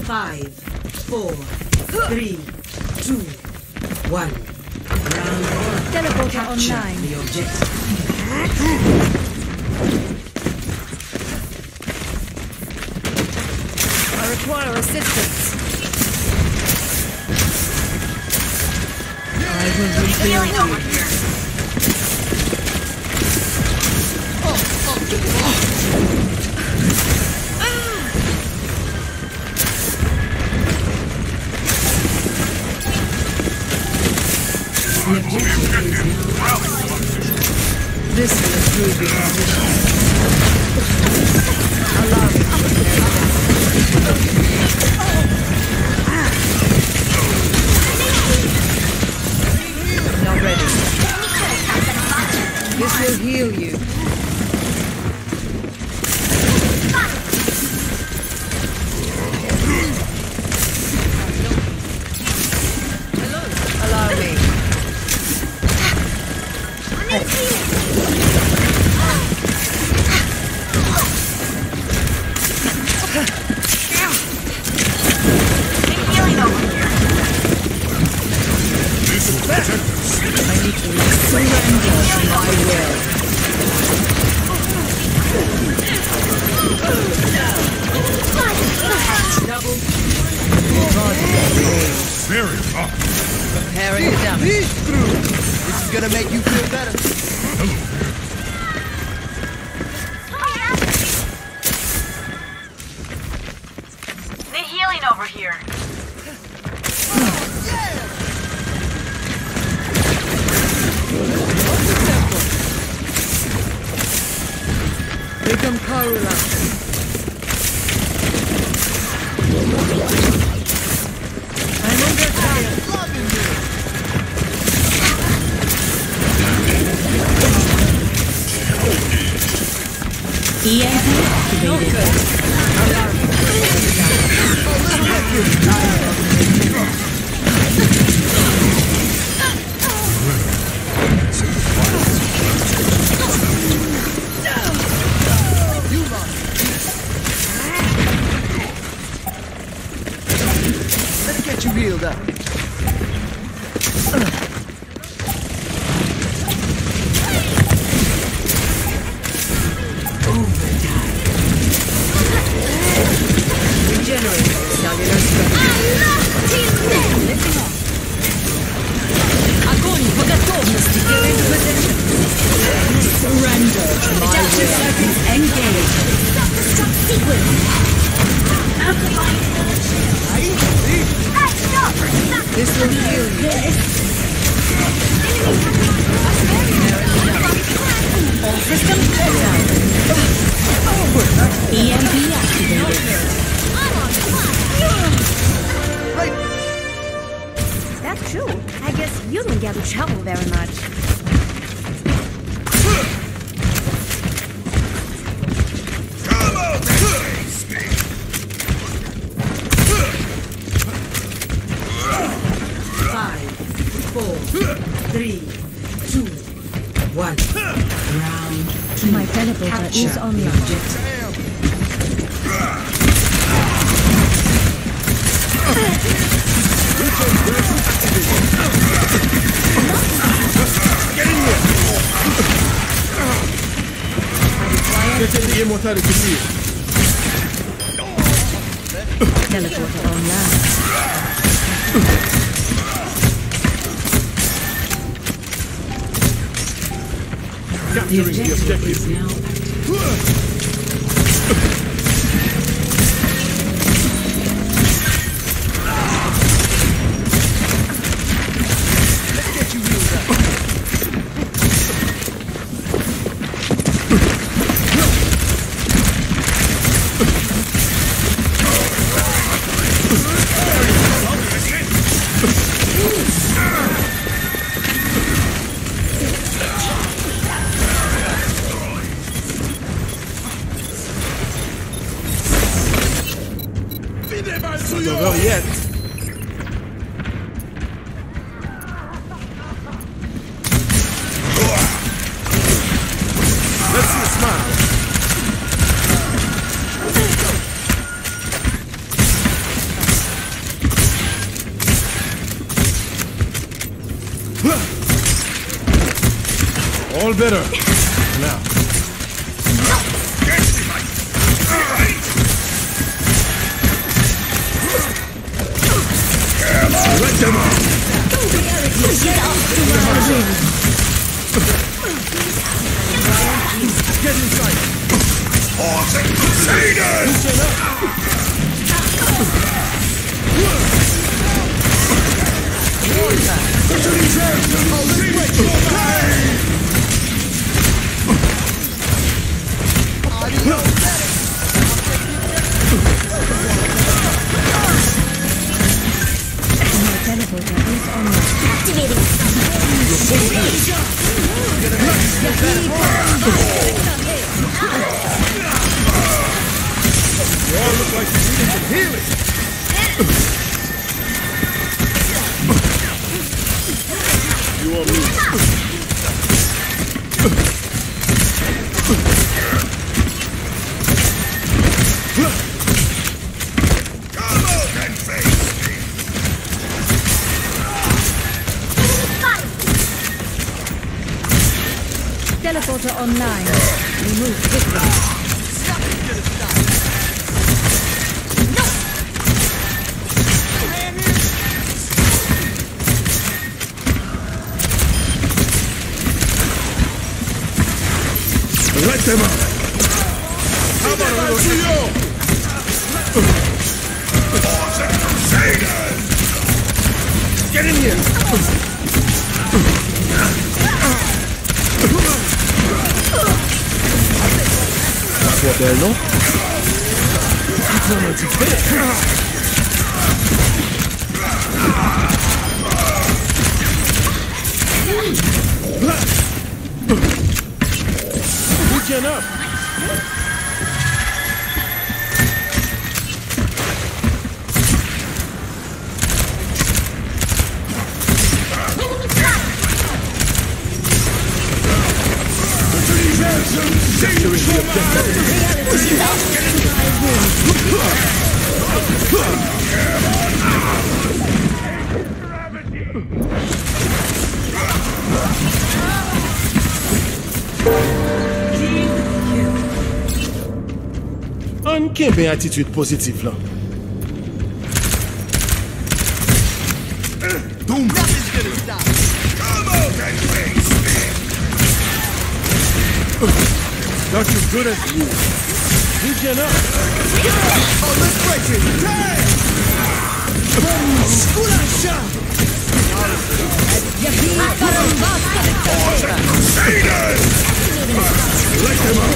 5, 4, 3, 2, 1. Round 1. Teleporter Capture online. the objective. I require assistance. I will reveal you. The objective is now. This will improve your position. Allow me to prepare now ready. This will heal you. Allow me. Very tough. Preparing the damage. This is gonna make you feel better. Need healing over here. Become Karula. I'm under attack. EMP activated. Let's get you healed up. Regenerate cellular strength. Огонь по готовности. Get into position. Surrender to my will. Seconds engaged. Self-destruct sequence. This will heal you. All systems checked out. EMP activated. That's true. I guess you don't get to travel very much. Five, 4, 3, 2, 1. Round 2. My teleporter Capture is on the the objective. teleporter online. The objective is now active. All better. Now. Let them out. Get inside. Awesome Crusaders! You all look like you need some healing. You all move. Come out and face me. Teleporter online. We move quickly. Let them out! How about a little trio? Awesome Crusaders! Get in here! That's what they're not. It's not what it's Weekend up! An kembe attitude positif là. Nothing's gonna stop. Come out and face me. Not as good as you. You can up. Oh, let's break it. Damn! Sculascia! Crusaders! Let them out.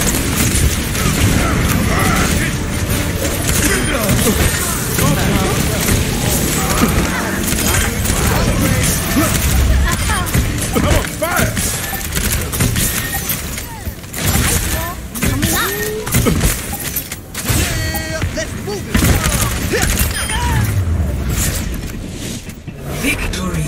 I'm on fire! Yeah, let's move it. Victory!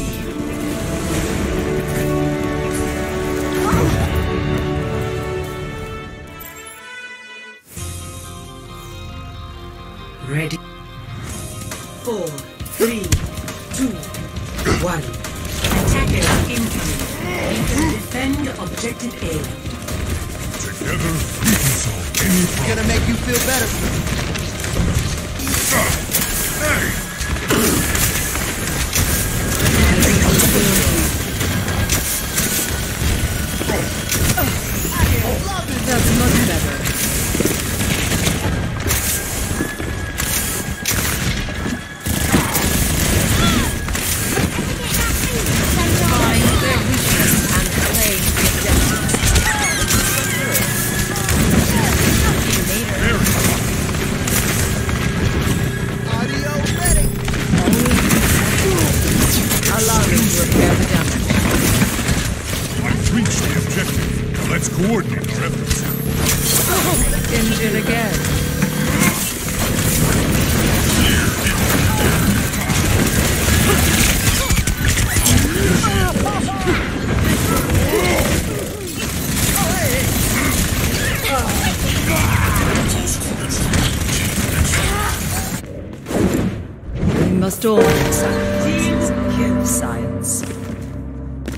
Ready? 4, 3, 2, 1. Attackers incoming. Defend objective A. Together, we can solve any problem. Gonna make you feel better. Hey! That's much better. Audio ready. Allow me to repair the damage. I've reached the objective. Now let's coordinate our efforts. Engine again. We must all accept give science.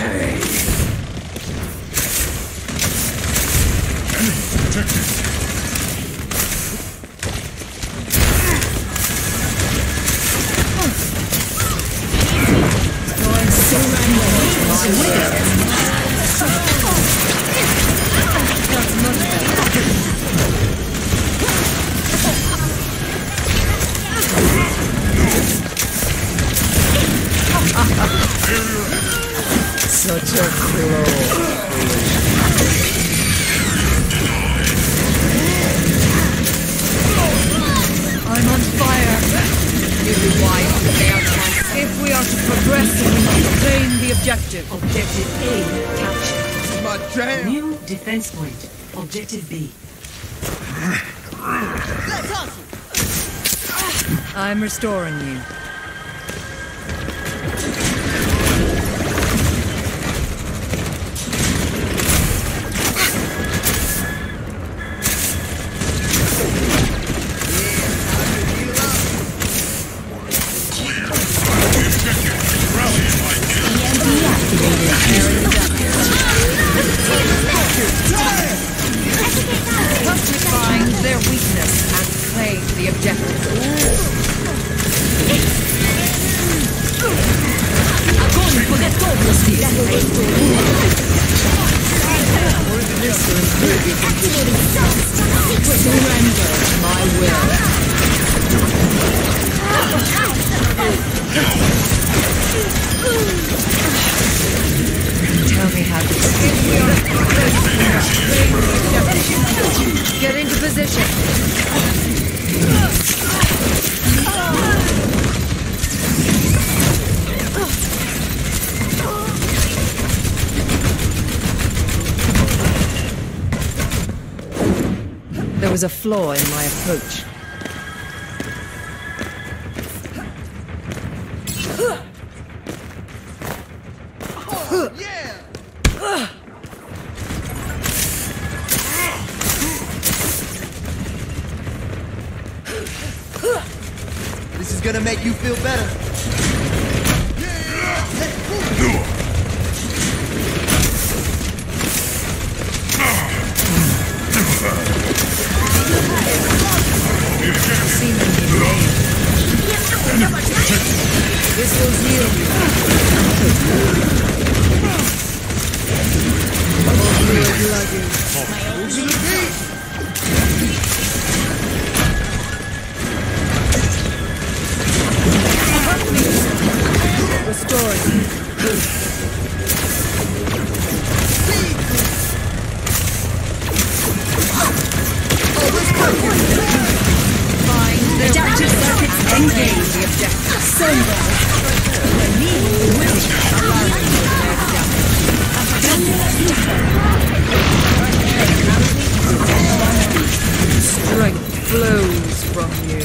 Such a flow. I'm on fire. You'll be wise to stay out of. If we are to progress, we must obtain the objective. Objective A captured. My jam. New defense point. Objective B. Let's hustle. I'm restoring you. Find their weakness and claim the objective. Surrender to my will. Tell me how to get into position. There was a flaw in my approach. Yeah. This is gonna make you feel better. This will heal you. Adaptive circuits engage the objective. Strength flows from you.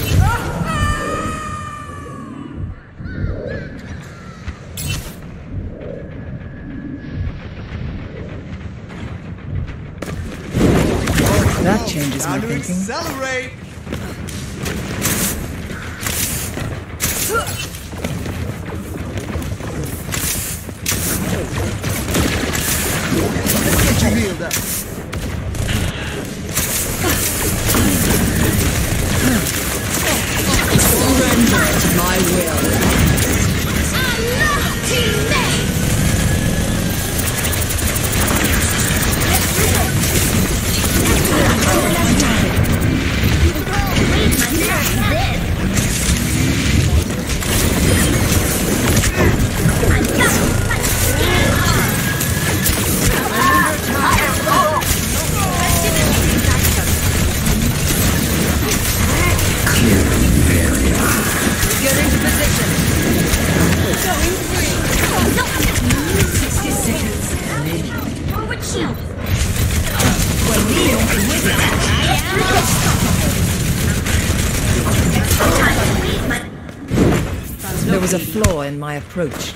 That changes my Time to thinking. accelerate. Let's get you healed up. Surrender to my will. Get into position. 60 seconds remaining. Forward shield. There was a flaw in my approach.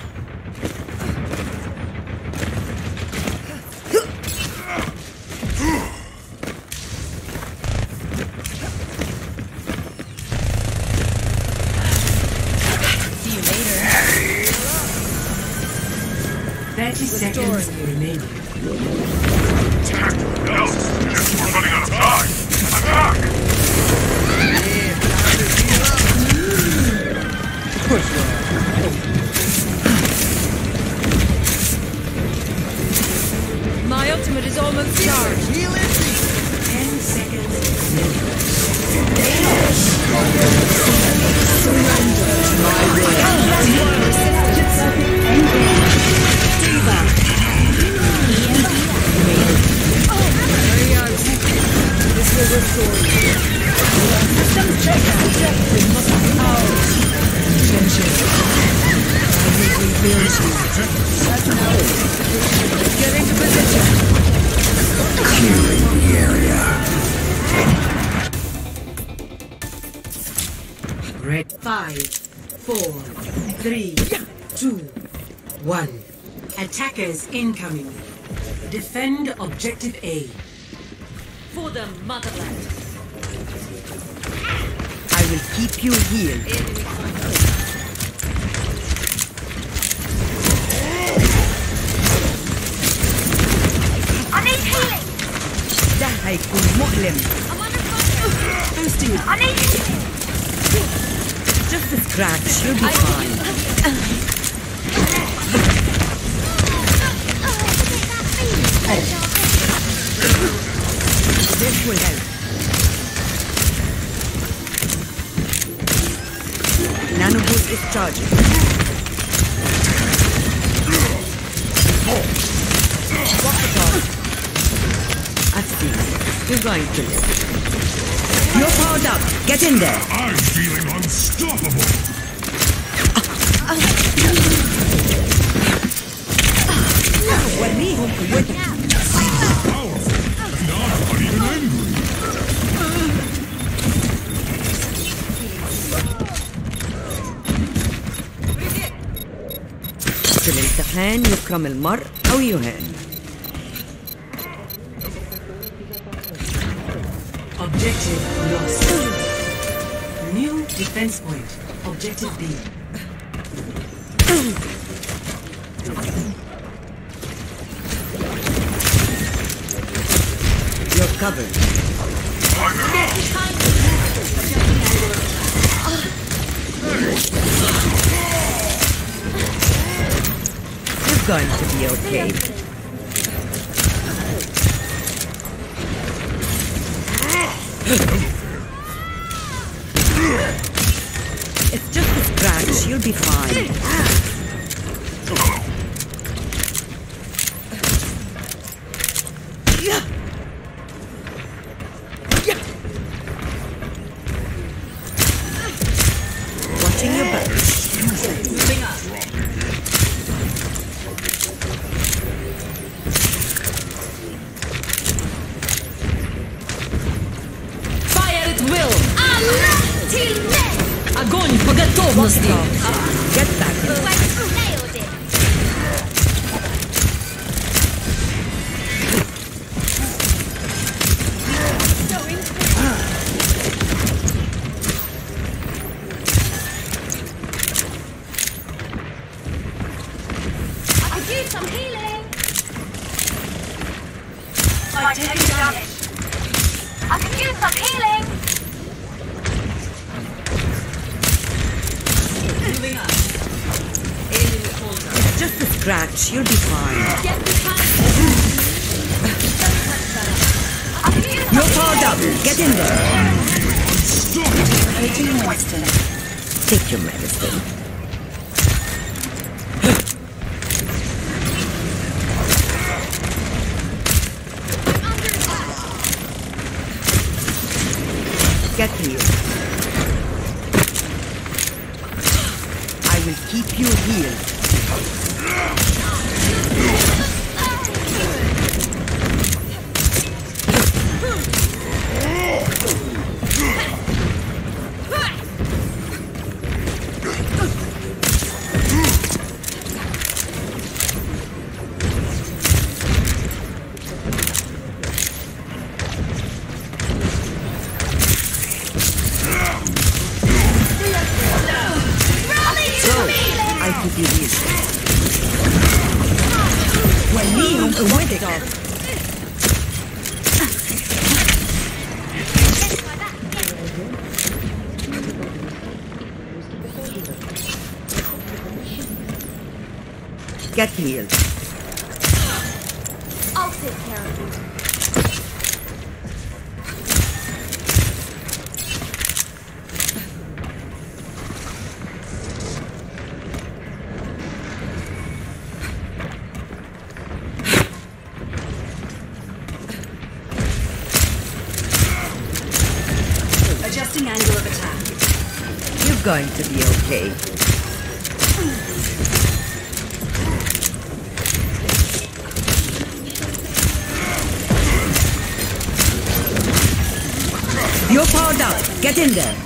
See you later. 30 seconds. seconds remaining. No! We're running out of time! Attack! My ultimate is almost charged. 10 seconds remaining. This will restore you. System check. Objective must be ours. Attention. I will rebuild you. That's an hour. Get into position. Clearing the area. Red 5, 4, 3, 2, 1. Attackers incoming. Defend objective A. For the motherland. I will keep you healed. I need healing. ده هيكون مؤلم. I'm under fire. Boosting it. I need healing. Just a scratch. You'll be fine. This will help. Nano boost is charging. Walk the dog. I see. You're going to live. You're powered up. Get in there. I'm feeling unstoppable! وريهم قوتك. Powerful! And I'm not even angry! في الامتحان يكرم المرء أو يهان. Objective lost. New defense point. Objective B. You're covered. You're going to be okay. It's just a scratch. You'll be fine. Watching your back. Fire at will. Огонь по готовности. Get back. Nailed it. I could use some healing. I'm taking damage. I could use some healing. It's just a scratch. You'll be fine. Get behind. I could use You're powered up. Get in there. Take your medicine. Get healed. I will keep you healed. وليهم قوتك. Get healed. I'll take care of you. Adjusting angle of attack. You're going to be okay. You're powered up. Get in there.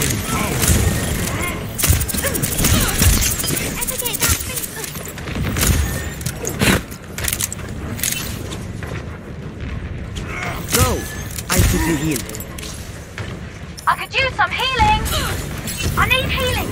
Go. I should be healed. I could use some healing. I need healing.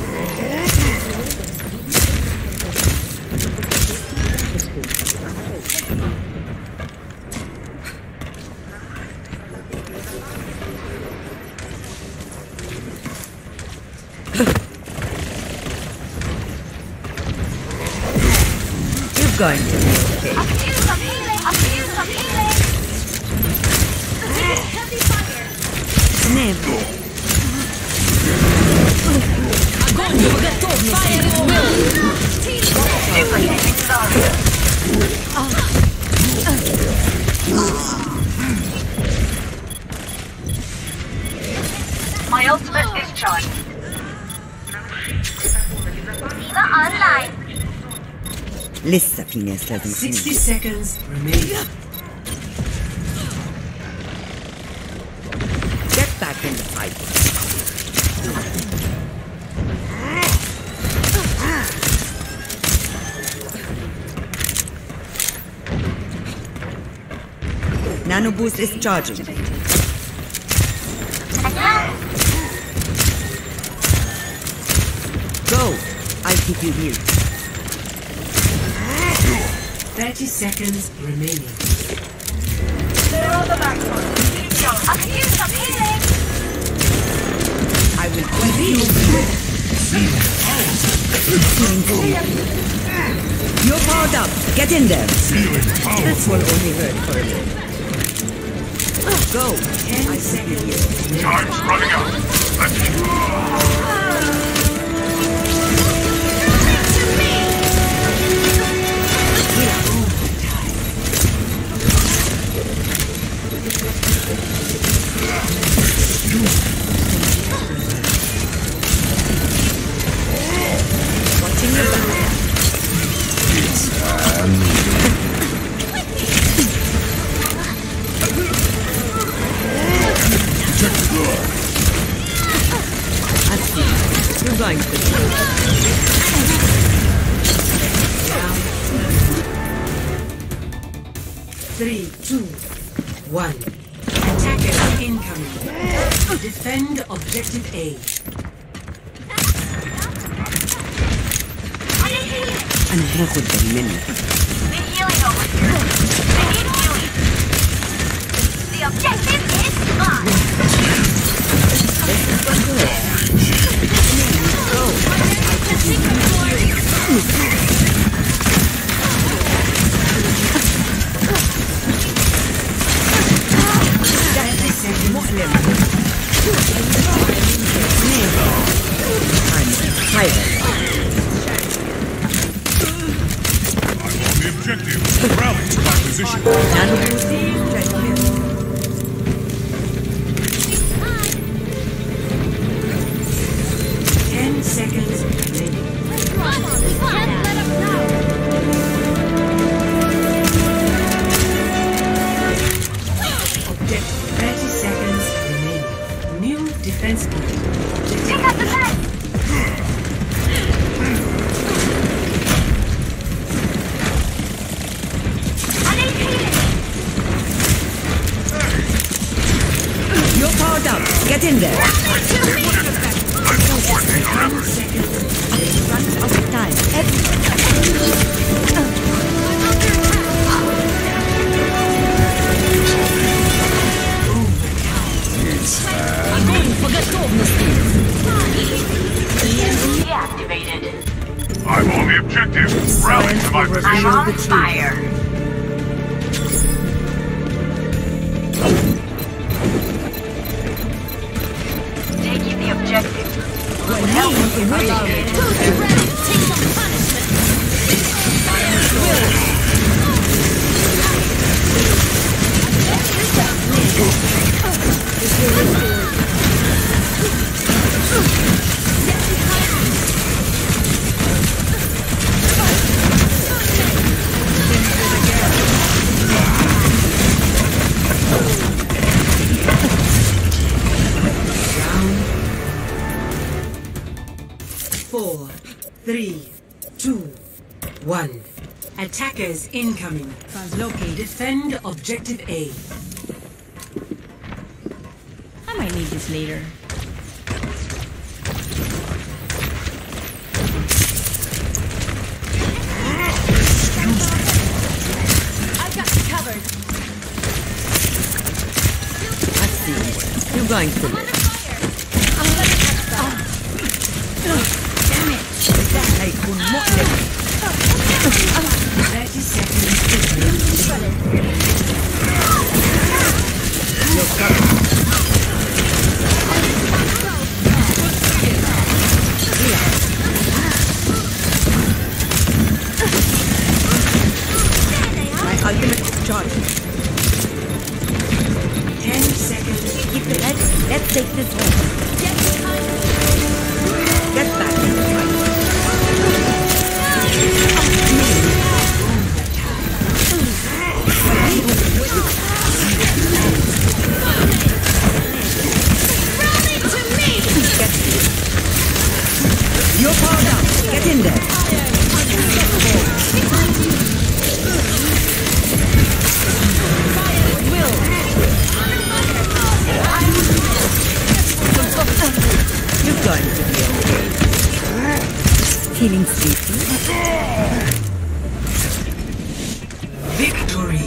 You're going to be okay. I could use some healing. I could use some healing. Heavy fire. Name. My ultimate is charged. Diva online. لسه في ناس لازم 60 seconds remaining. Get back in the fight. Nano boost is charging. Go. I'll keep you healed. 30 seconds remaining. They're on the back one. I could use some healing. I will keep you healed. You're powered up. Get in there. This will only hurt for a minute. Go. 10 seconds. Time's running out. Let's Watching your back. You're going to Three, 2, 1. Attackers incoming. Defend objective A. أنا هاخد بالي منك. Need healing over here. I need healing. The objective is mine. Go. مؤلم. I'm tired. I'm on the objective. Rally to my position. Nano boost is ready. 10 seconds remaining. Objective 30 seconds remaining. New defense point. Take out the tank. I need healing. You're powered up. Get in there. Run out of time. 3, 2, 1. Attackers incoming. Translocate. Defend objective A. I might need this later. I got you covered. I see. You're going to live. Damn it! Hey, kun mo'le. 30 seconds. You're covered. My ultimate charge. 10 seconds. Keep it. Let's take this home. Get back in the fight. You're powered up. Get in there. You're going to be okay. Feeling sleepy? Victory.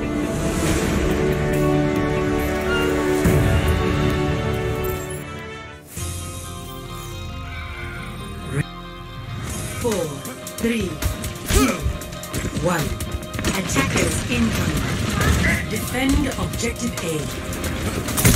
Four, 3, 2, 1. Attackers incoming. Defend objective A.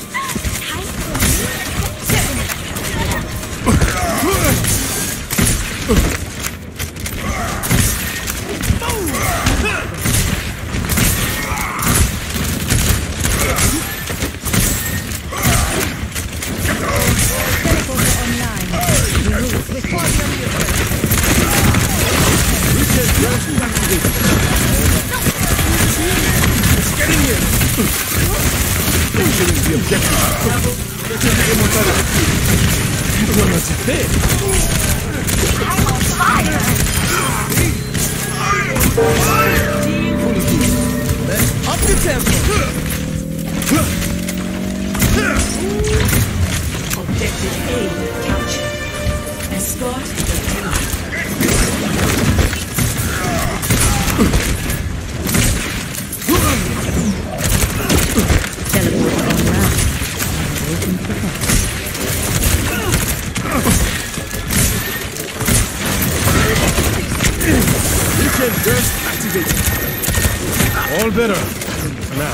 Objective A captured. Escort the Teleport online. Waiting for that. Weekend burst activated. All better. For now.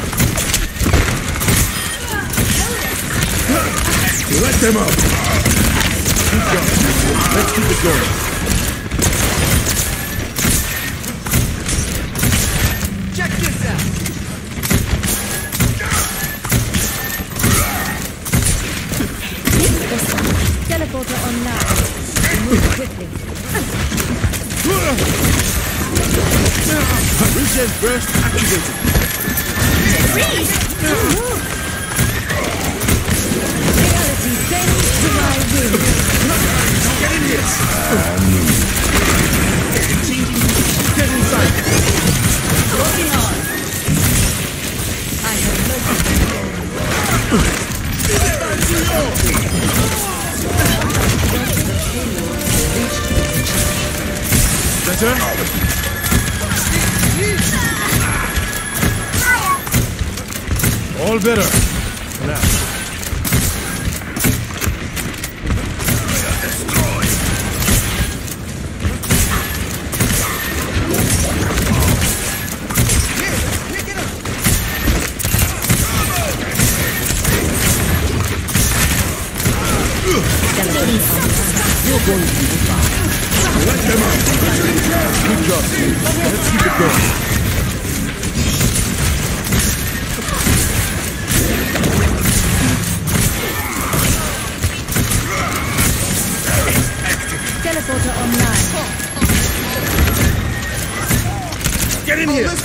Let them up. Good job. Let's keep it going. Check this out! Teleporter online. Move quickly. Weekend burst activated. Reality bends to my will. Get in here. Get inside. Working on. I have Better? All better. For now. You're going to be fine. Let them up. Good job. Let's keep it going. teleporter online. Get in here.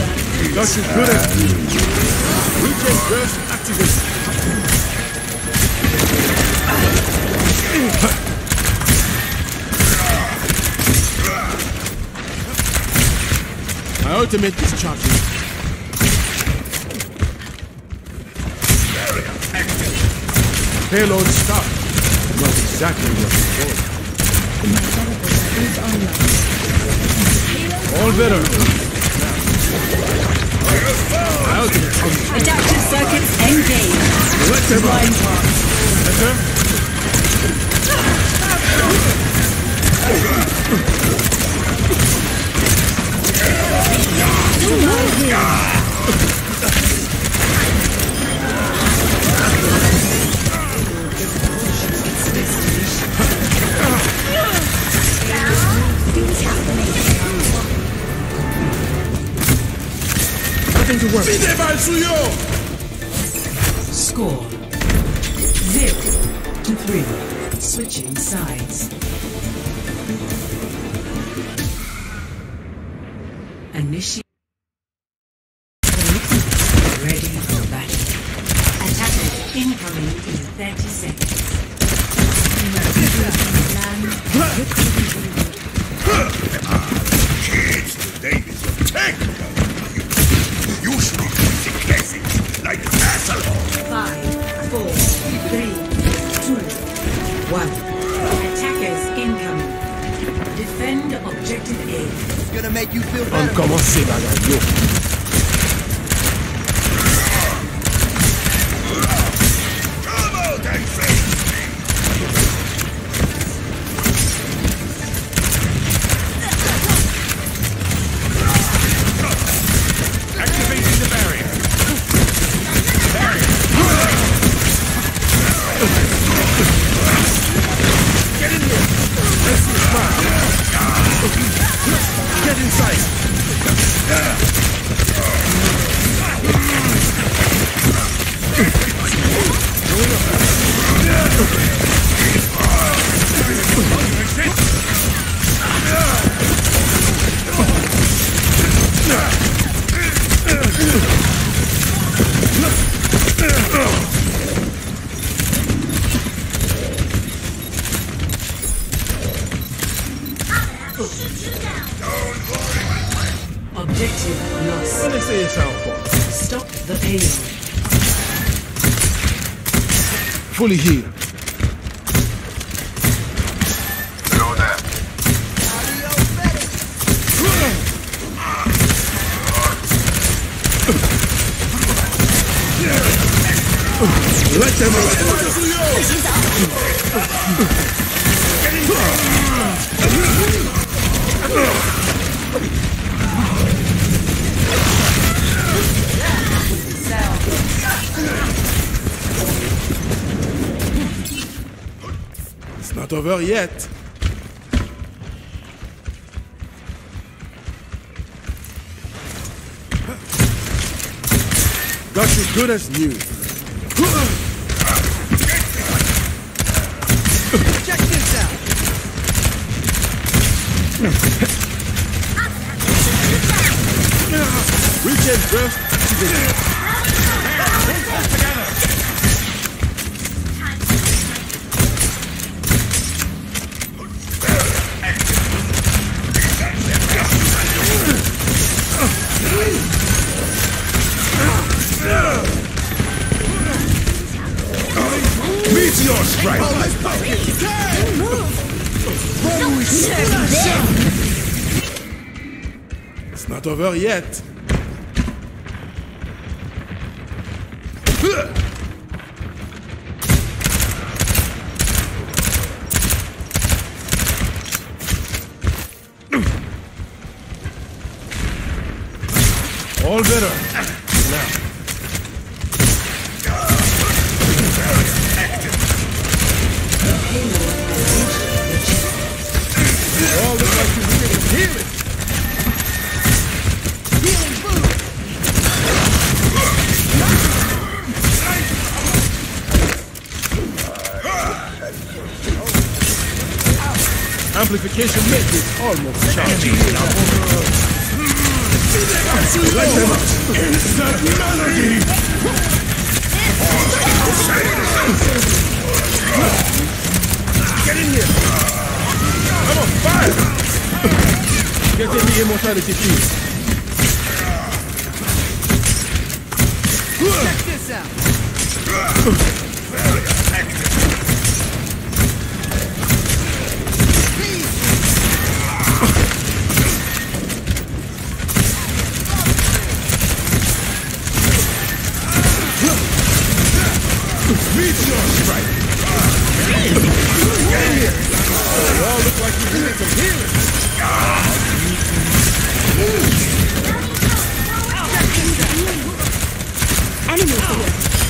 That's as good as Regen burst activated. My ultimate is charging. Payload stop. Not exactly what we thought. All better. My ultimate comes. Adaptive circuits engaged. Line parts. Better? Nothing to worry. Score 0-3. Switching sides. Initiate. Ready for battle. Attackers incoming in 30 seconds. Kids today is a technical. You should be using classic like Castle. 5, 4, 3, 2, 1. Attackers incoming. Defend objective A. Gonna make you feel On better. commence, Bagayou. Come out and face me. Activating the barrier. Get in here. Let's see smile. Get inside. Objective lost. What they say it sound for? Stop the payload. Fully healed. Let them It's not over yet. Got you good as new. Check this out. Weekend first. Meteor strike. It's not over yet. All better. Now. All the like you need is healing. Healing food. Amplification matrix almost charged. Let them out. Instant melody. Get in here! I'm on fire! Get in the immortality field. Check this out. Very effective. Meteor strike! Get in here! You all look like you need some healing. Enemies here.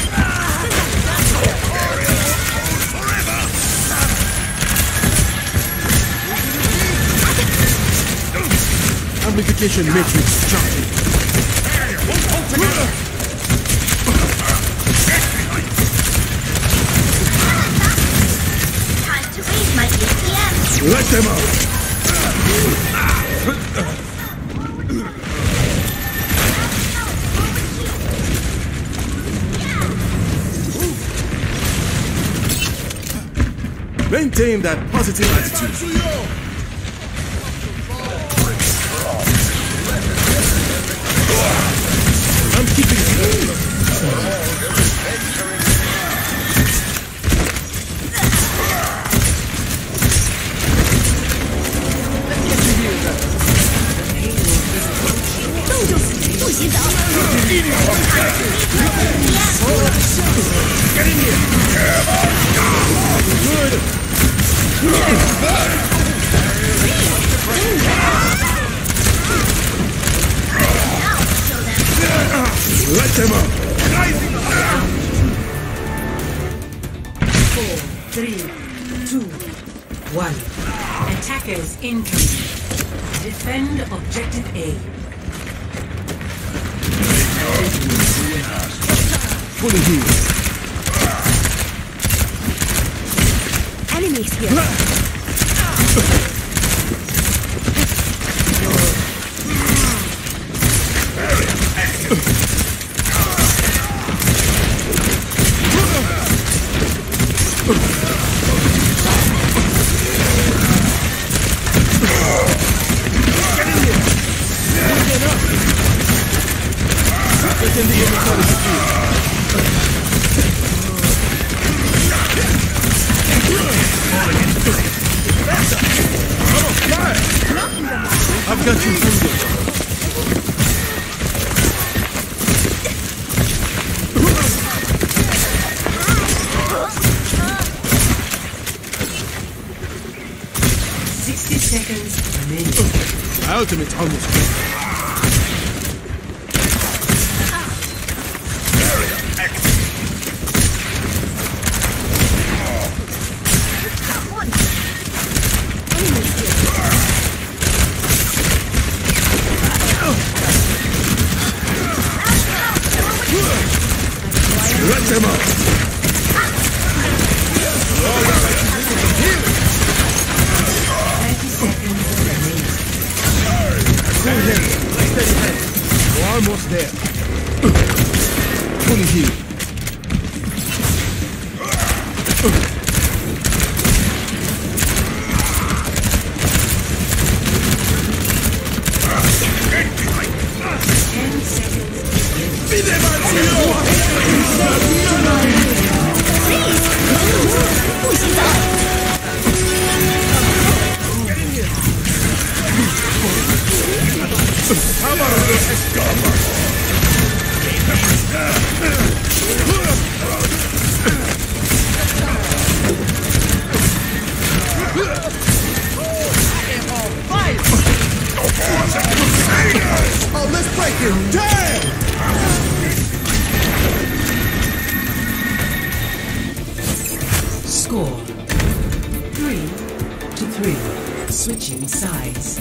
Amplification matrix jumping. Time to raise my ATM. Let them out! Maintain that positive attitude. I'm keeping it. Get in here! Good. Let them up! 4, 3, 2, 1. Attackers incoming. Defend objective A. Fully healed. Enemies here. Get in the immortality field. I've got you wounded. 60 seconds remaining. My ultimate's almost ready. Let them up! 30 seconds remaining. Cool head. Steady head. We're almost there. Fully healed. How about a little escort? Oh, let's break it. Damn! Score 3-3. Switching sides.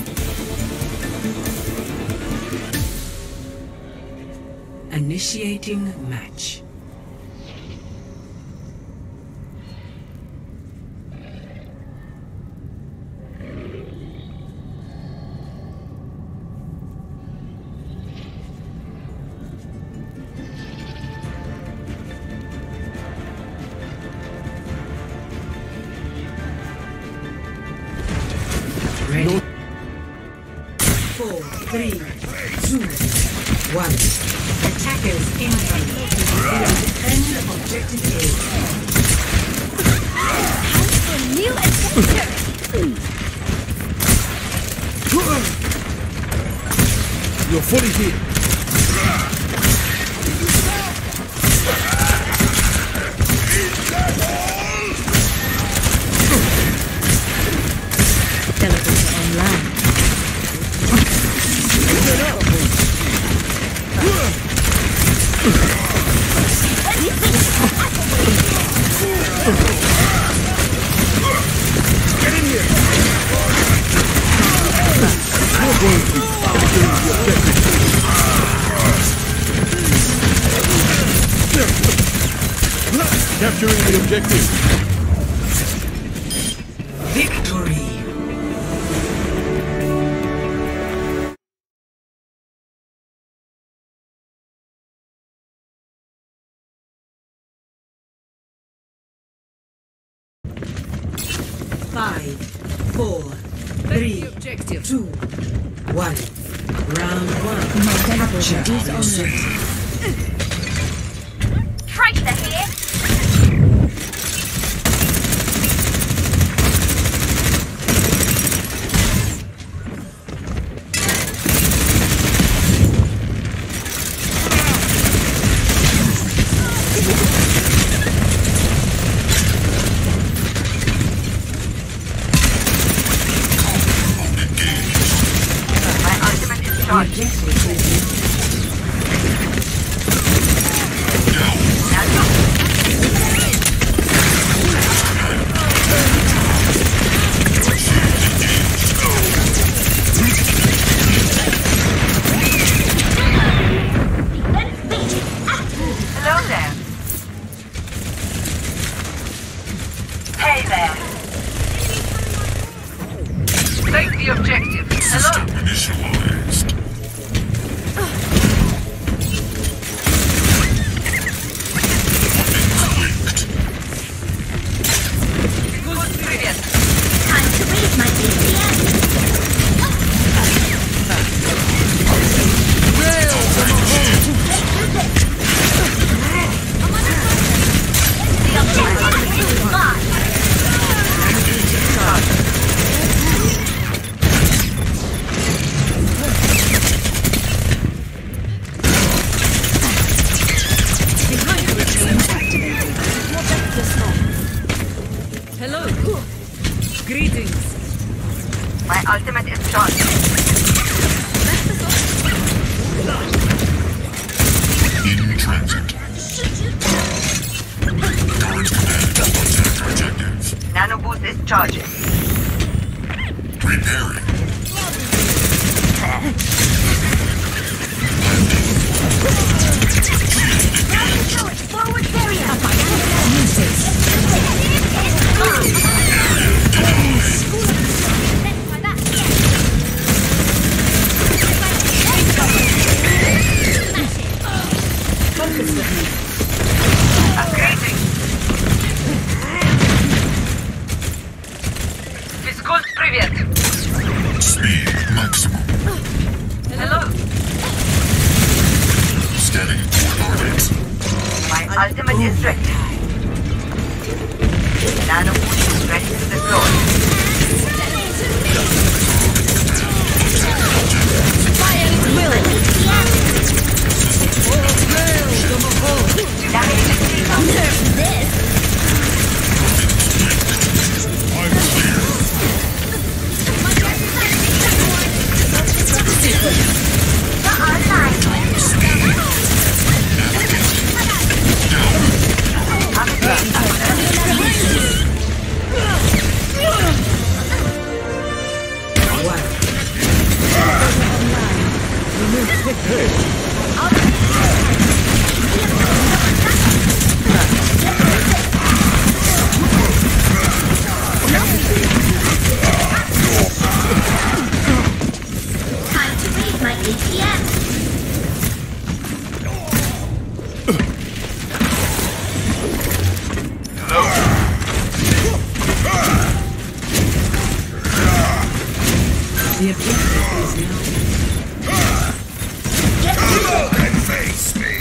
Initiating match. 4, 3, 2, 1. Attackers incoming. Defend objective A. Time for a new adventure! You're fully healed. Teleporter online. Get in here! You're going to be capturing the objective. Victory! Five, 4, 3, 2, 1. Round 1. My teleporter is online. Tracer here! My ultimate is charged. Now go! Hello there. Hey there. Take the objective. Hello. Initialized. Привет. Time to raise my ATM. The objective is mine. Hello. Greetings. My ultimate is charged. In transit. Current command. Attack objective. Nano boost is charging. Repairing. Forward barrier. Физкульт, привет. Speed maximum. Hello. Scanning coordinates. My ultimate is ready. Nano boost is ready to deploy. Fire at will. Damage to signal. Nerf this. Time to raise my ATM. The objective is now. Come on and face me.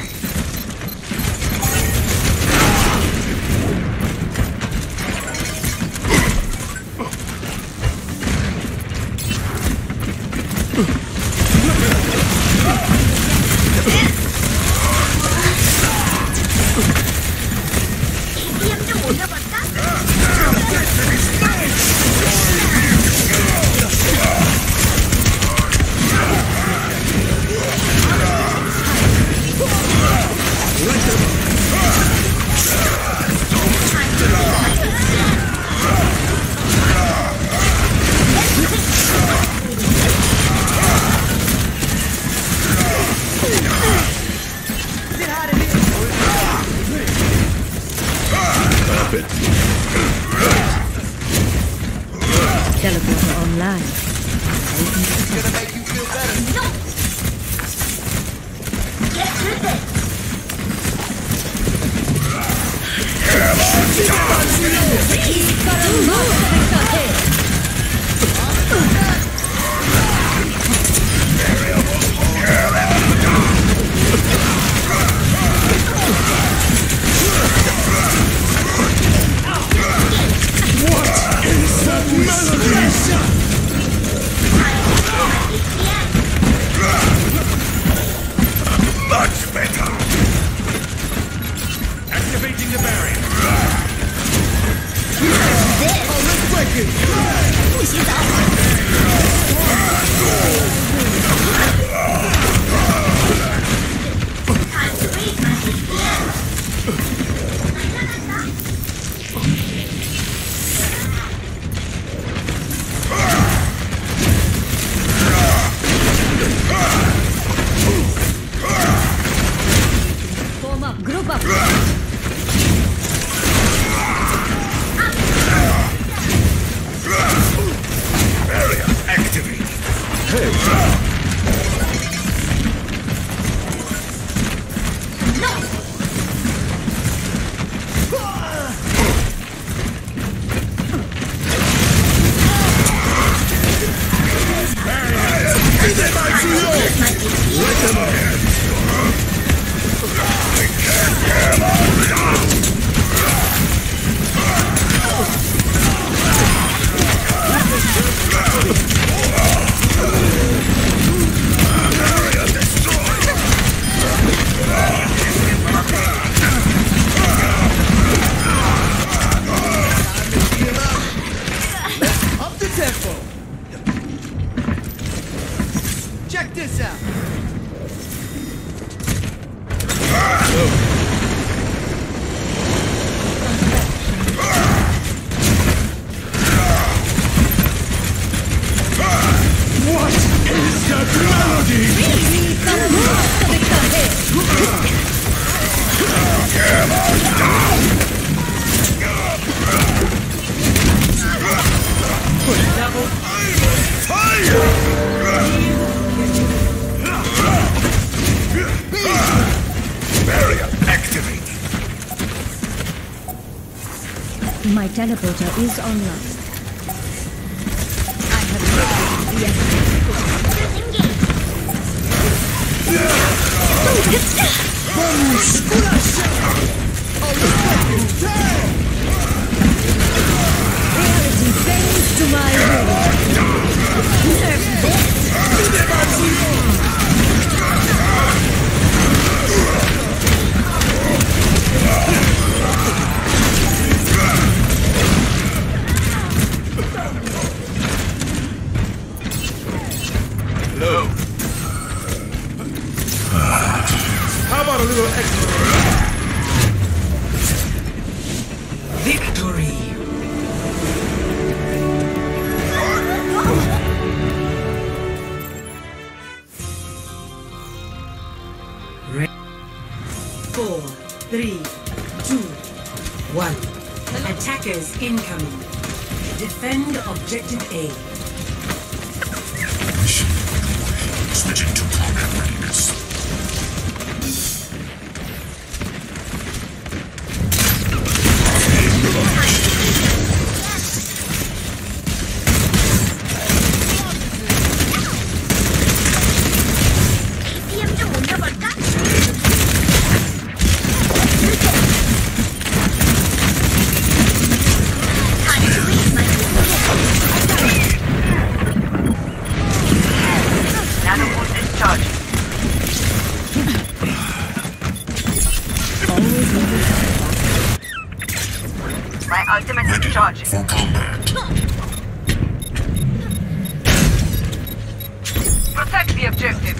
Teleporter online. It's gonna make you feel better. Get with it. Much better. Activating the barrier. Oh, let's break it. Time to raise my DPS. Form up, group up. Barrier activated. Up the tempo. Check this out. What is that melody? Barrier activated. My teleporter is online. I have located the enemy. Reality bends to my will. Nerf this. Hello. How about a little extra? Victory. Re 4, 3, 2, 1. Attackers incoming. Defend objective A. Switching to combat readiness. Charging. for combat. Protect the objective.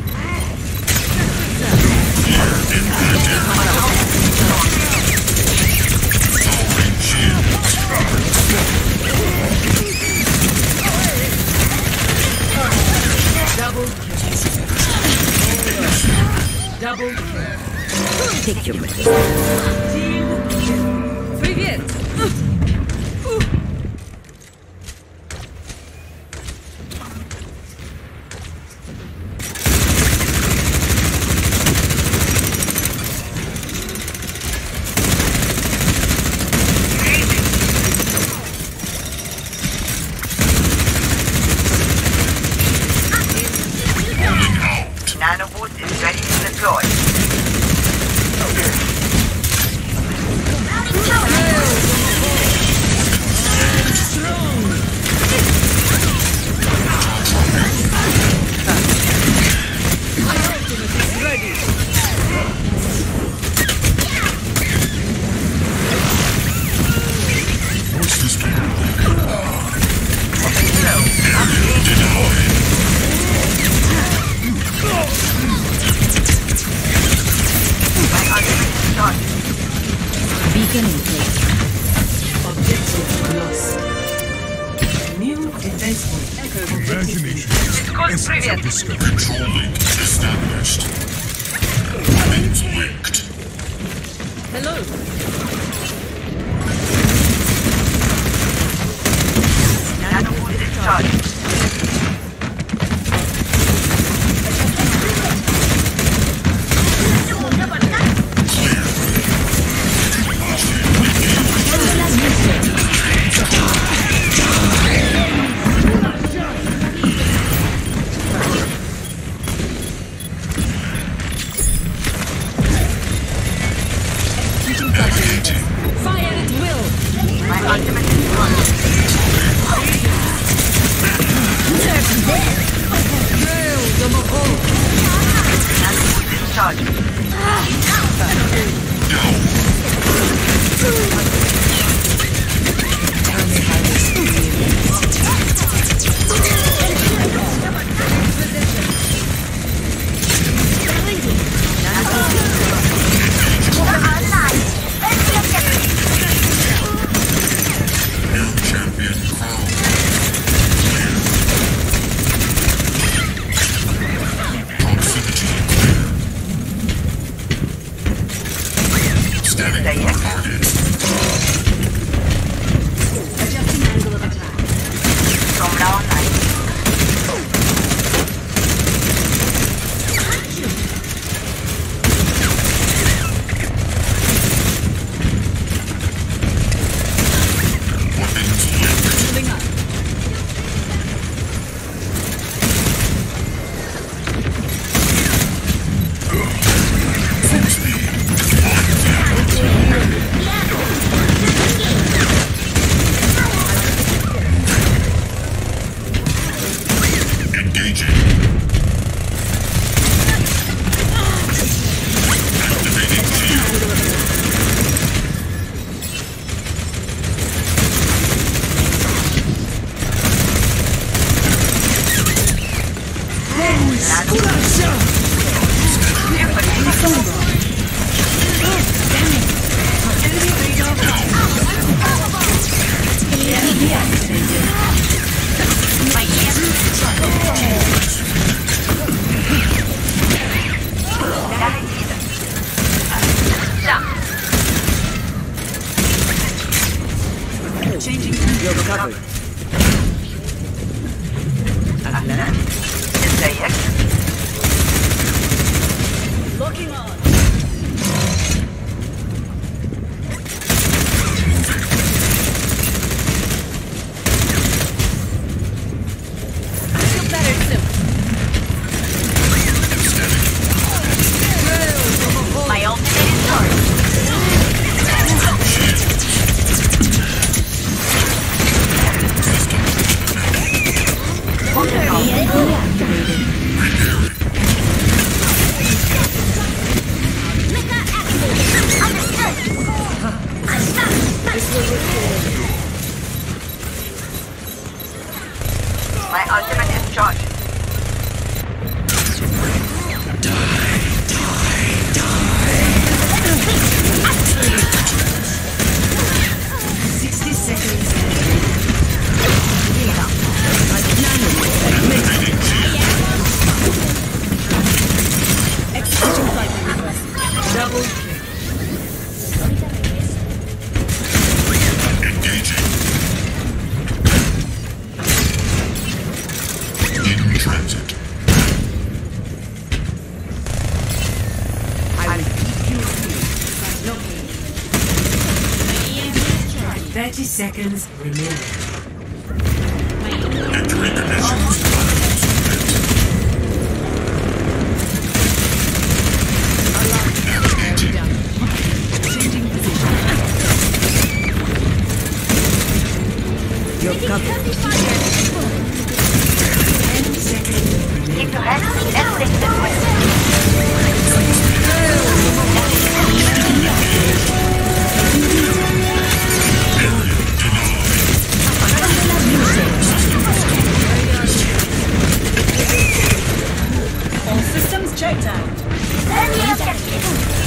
Double kill. Take your medicine. Привет! Nanobot is ready to deploy. Beacon in place. Objective lost. New defense point. Imagination Good, is привет. discovered. Control link established. Weapons linked. Hello! Nanobot is charging. Fire at will! My ultimate is on. Nanobot is charging. New champion crowned. Proximity clear. Standing recorded. Adjusting angle of attack. Sombra online. Weapons linked. Moving up. Full speed. Engaging. Activating shield. Changing You're recovered. Locking on! Feel better soon. 30 seconds remaining. Entering the mission. Changing position. You're covered. 10 seconds remaining. Keep your head and stick this way. All systems checked out. Enemy objective.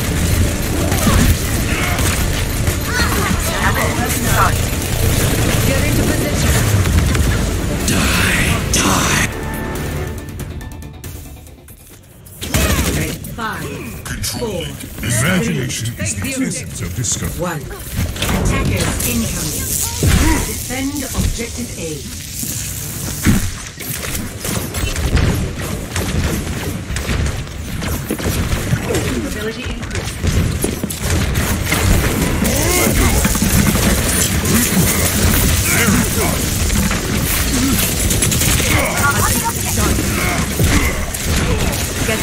Get into position. Die. 5, Control. 4, Imagination is the essence of discovery. 1. Attackers incoming. Defend objective A. Ability increased. Get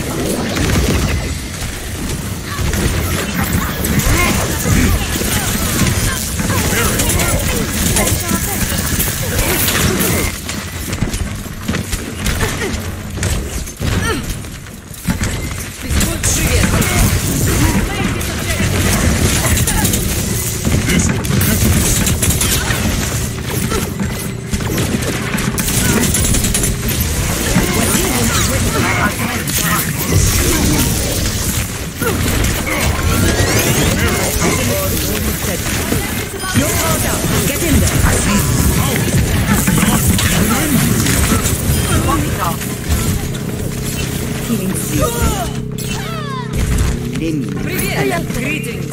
This will protect us. You're called out. Get in there. Healing field. Greetings.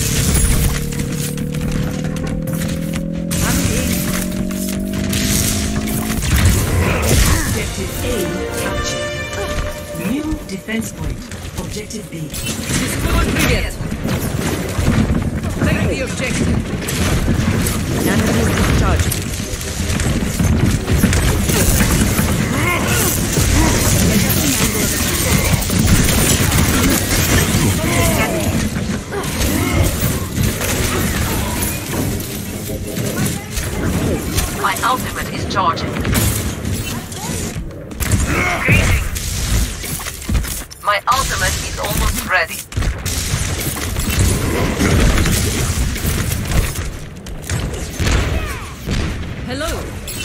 Objective A captured. New defense point. Objective B. Привет. Take the objective. Nano's discharged. My ultimate is charging. My ultimate is almost ready. Hello.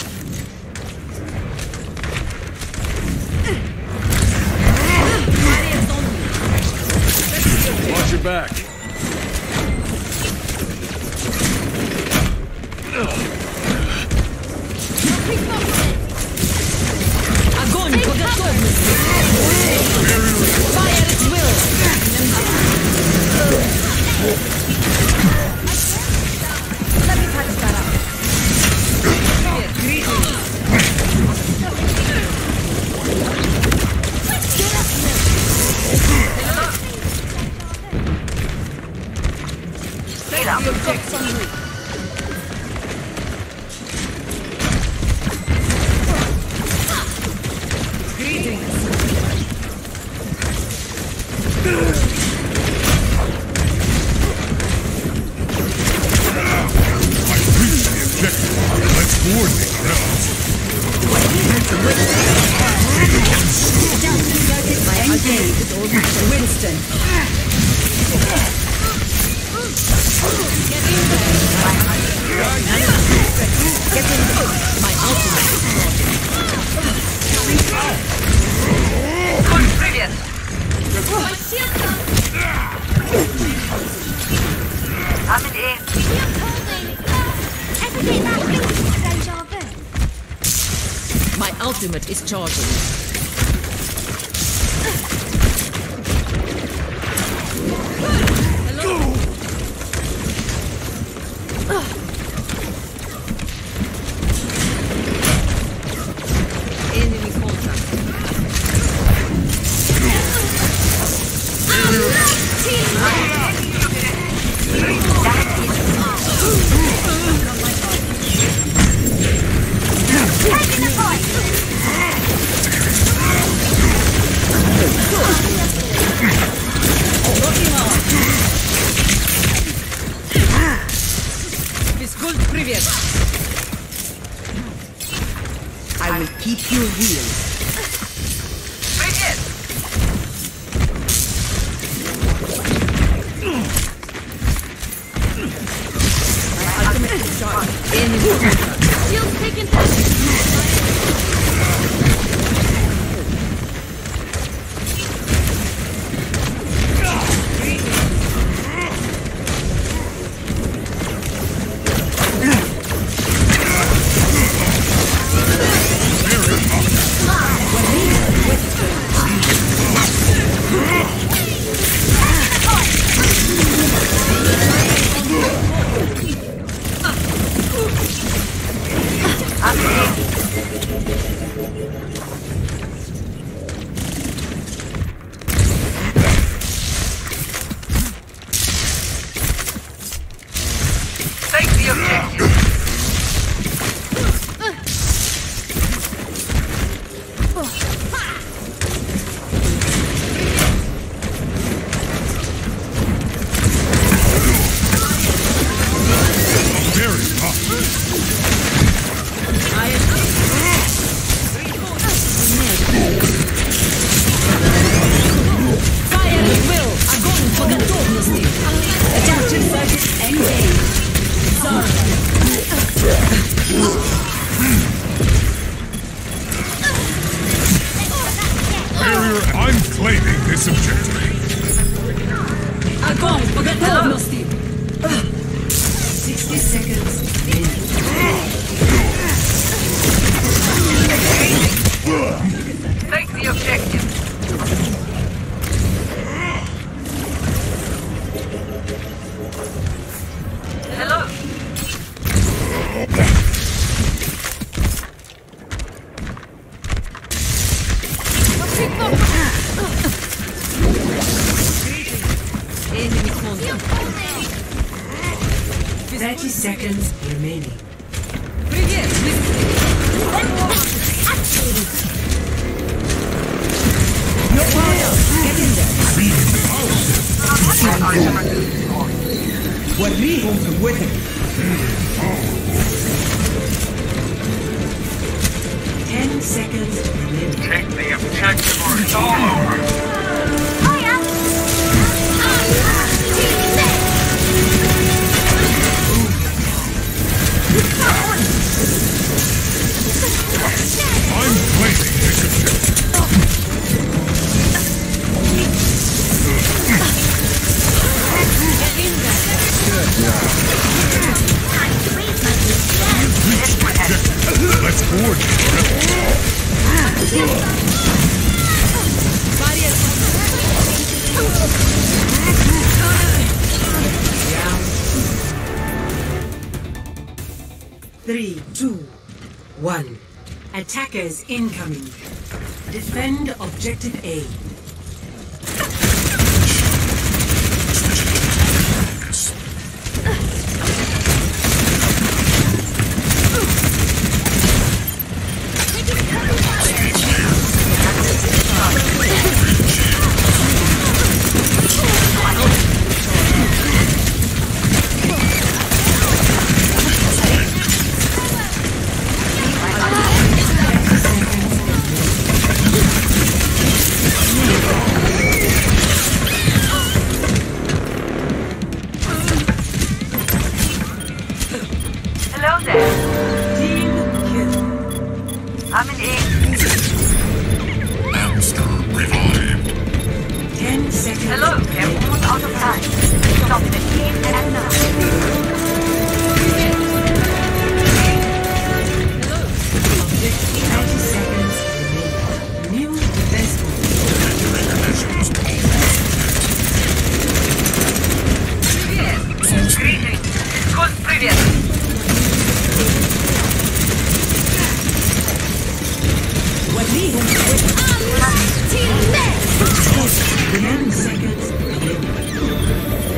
Watch your back. Огонь по готовности. Fire at will. Let me patch that up. Привет, greetings. Take the objective. Greetings. I've reached the objective. Let's coordinate our efforts. My idea is almost Winston. Get in there. My ultimate is Привет. I'm in aim. My ultimate is charging. Enemy contact. I'm claiming this objective. Огонь по готовности! 60 seconds. Take the objective. Hello. Enemy contact. 30 seconds remaining. Привет! Your power up. Get in there. وريهم قوتك. 10 seconds remaining. Take the objective or it's all over. I'm claiming this objective. Let's board Three, 2, 1. Attackers incoming. Defend objective A. Hello there. Team kill. I'm in A. Hamster revived. 10 seconds. Hello. We're almost out of time. Stop the team and now. Objective 30 seconds remaining. New defense move. Greetings. Good привет. وريهم 10 seconds remaining.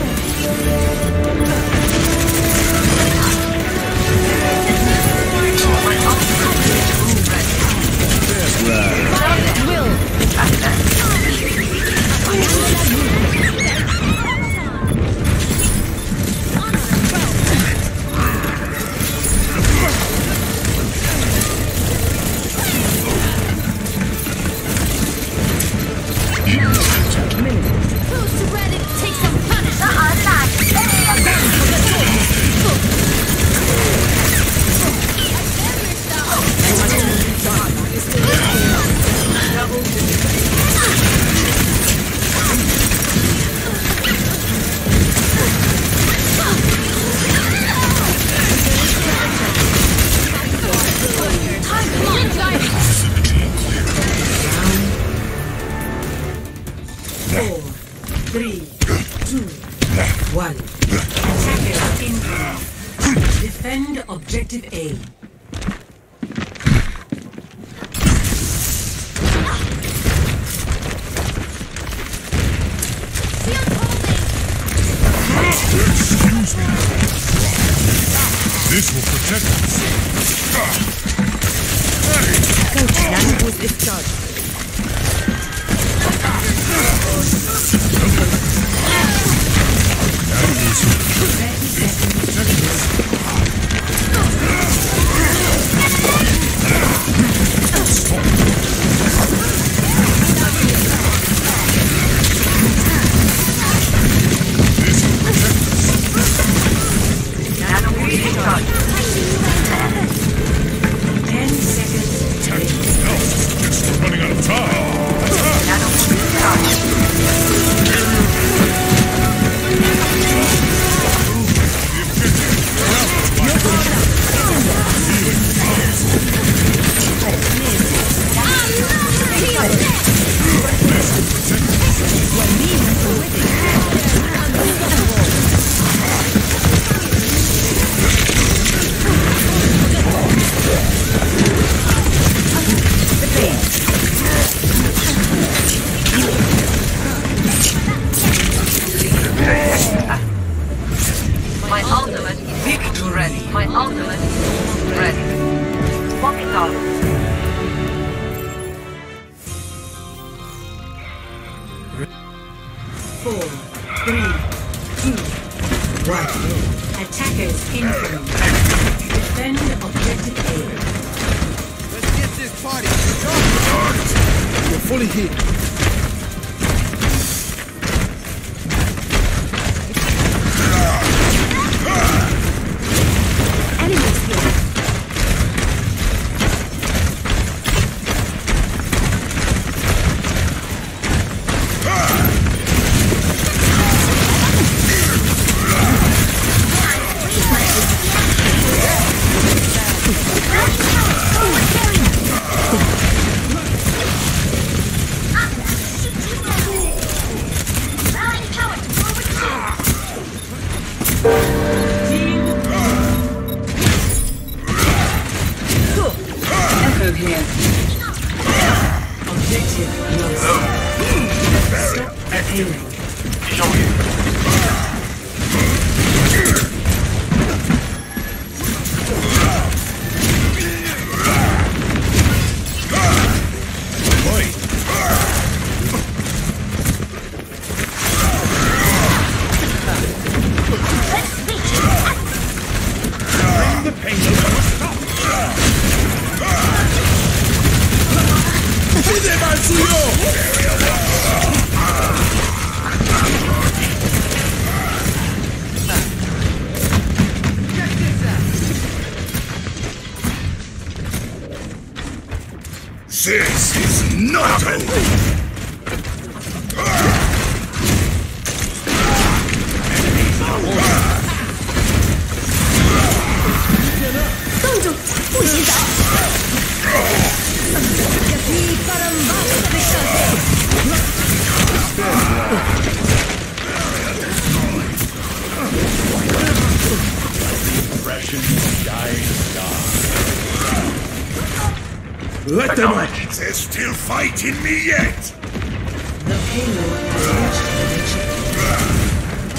Who's ready to take some punishment? Four, 3, 2, 1. Attackers incoming. Defend objective A. Excuse me. This will protect us. Coach JJANGU was discharged. Running out Attackers incoming. Defend objective A. Let's get this party started. You're fully hit. Enemies here. Echo here. Objective lost. Stop ailing. This is not over! Let them out. They're still fighting me yet! The payload has reached the mission.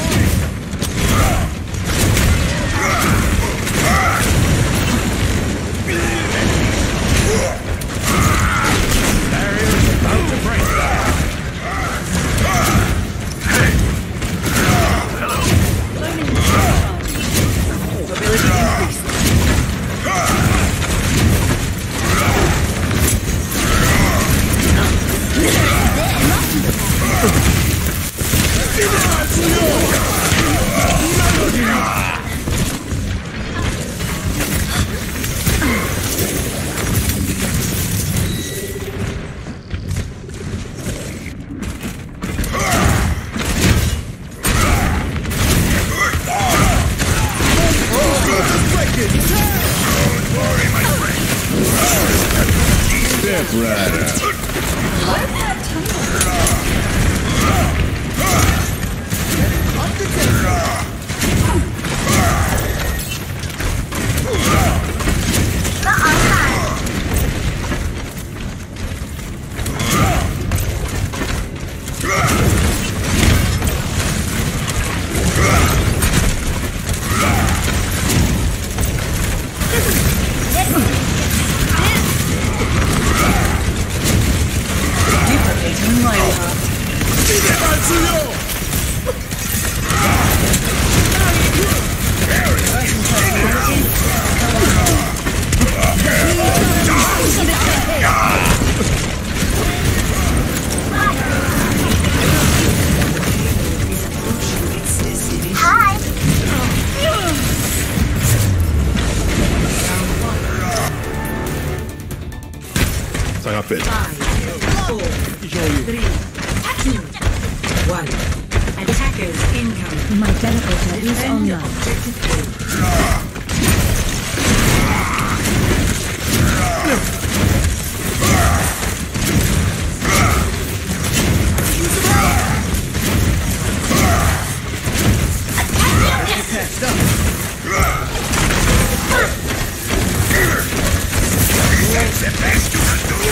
Ça rappelle. 5, 4, 3, 2, 1. Attackers incoming. My teleporter is Defend online. objective A. That's the best you can do!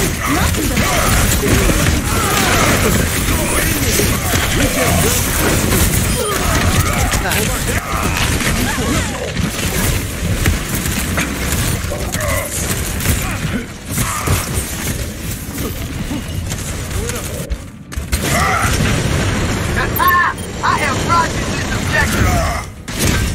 I have projects this objective.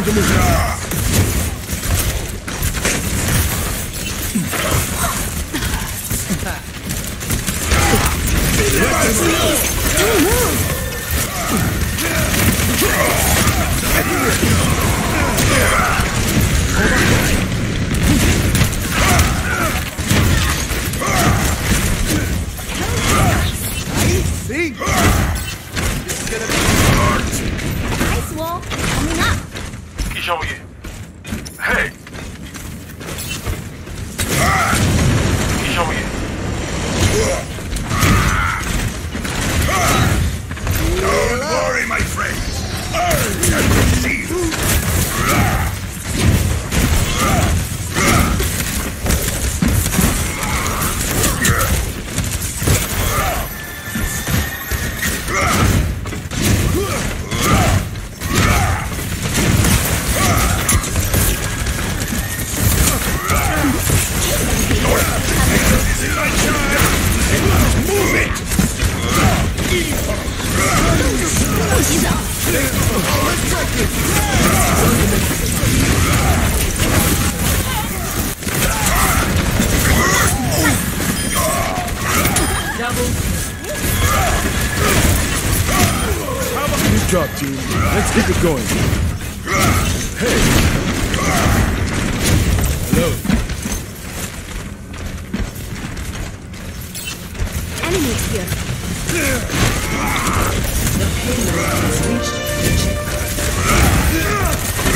the move. See? Ice wall coming up. 이정이. Hey. 이정이. Don't worry, my friend. I can see you. Good job, team. Let's keep it going. Hey. Hello. Enemies here. The payload has reached the checkpoint.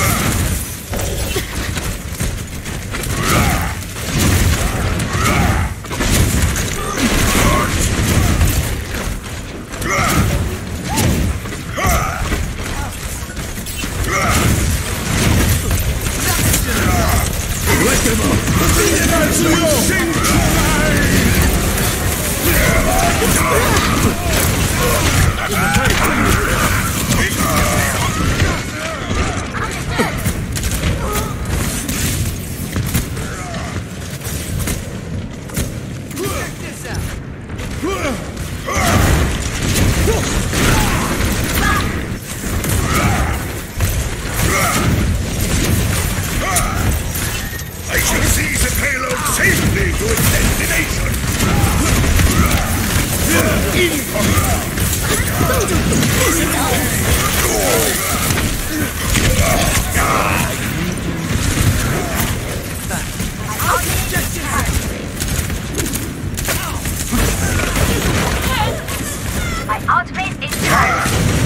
I shall seize the payload safely to its destination. My ultimate is charged.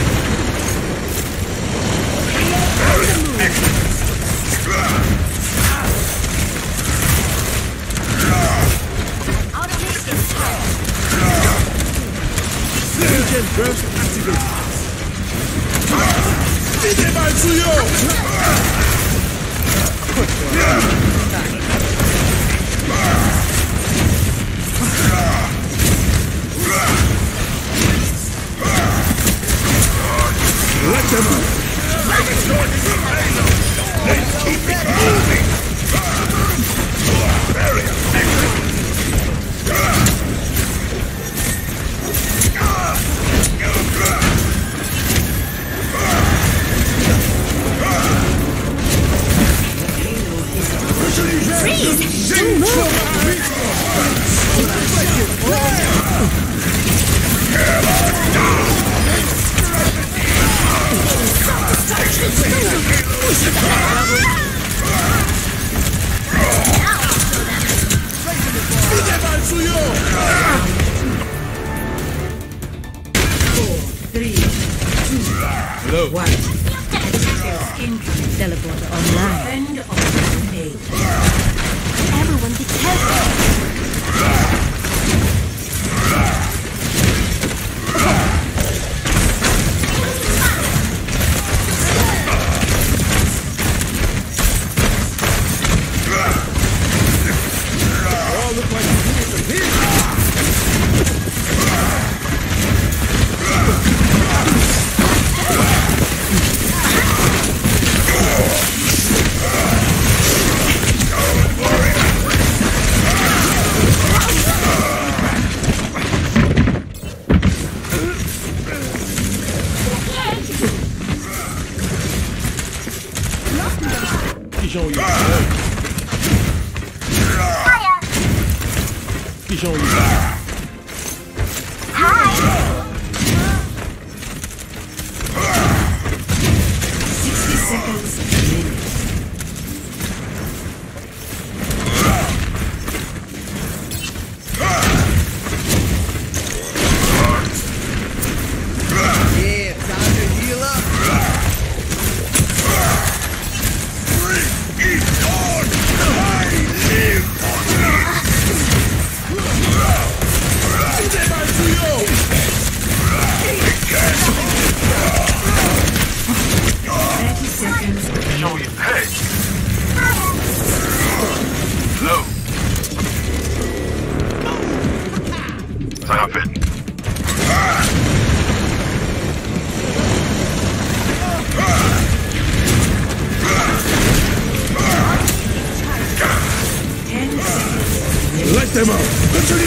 Ultimate is charged. Regen burst activated. Idę walcują! Let them up. Let's keep it moving. Very effective. Freeze! Don't move! Idę walcują! 4, 3, 2, Hello. 1. Incoming. Teleporter online. Defend Objective A. Everyone be careful. All look like you need some heat. on you. Hi. 60 seconds remaining. Yeah, time to heal up. Bring it on! I live on it! 30 seconds. Show your head! Hello? Stop it! Let them out!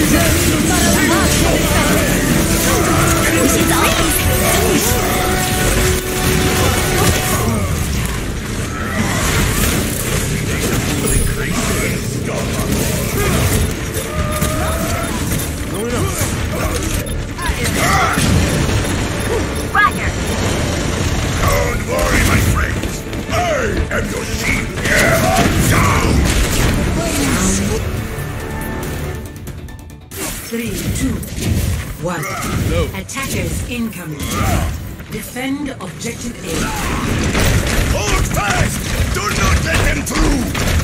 Roger. Don't worry, my friends! I am your shield! Down! 3, 2, 1. Attackers incoming. Defend objective A. Hold fast! Do not let them through!